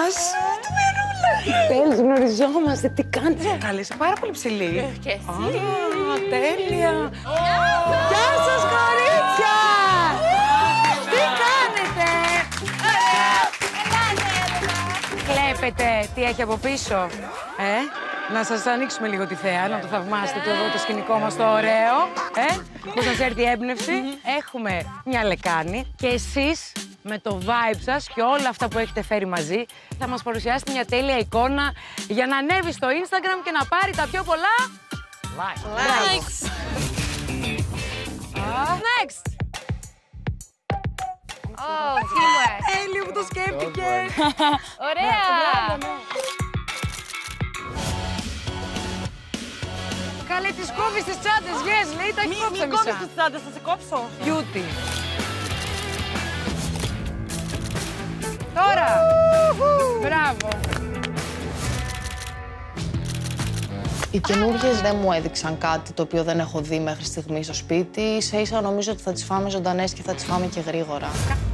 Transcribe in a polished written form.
σας. Τέλος, γνωριζόμαστε. Τι κάνεις? Καλή, είσαι πάρα πολύ ψηλή. Και εσύ. Τέλεια. Γεια σας, κορίτσια. Τι κάνετε? Βλέπετε τι έχει από πίσω, Να σας ανοίξουμε λίγο τη θέα, να το θαυμάσετε το σκηνικό μας το ωραίο, που σας έρθει η έμπνευση. Έχουμε μια λεκάνη και εσείς με το vibe σας και όλα αυτά που έχετε φέρει μαζί θα μας παρουσιάσετε μια τέλεια εικόνα για να ανέβει στο Instagram και να πάρει τα πιο πολλά likes. Next! Τέλειο που το σκέφτηκε! Ωραία! Καλέ, τις κόβεις τις τσάντες, yes, λέει, τα έχει κόψει. Μην κόβεις τις τσάντες, θα σε κόψω. Beauty. Τώρα! Μπράβο! Οι καινούργιες δεν μου έδειξαν κάτι το οποίο δεν έχω δει μέχρι στιγμή στο σπίτι. Ίσα-ίσα νομίζω ότι θα τις φάμε ζωντανές και θα τις φάμε και γρήγορα.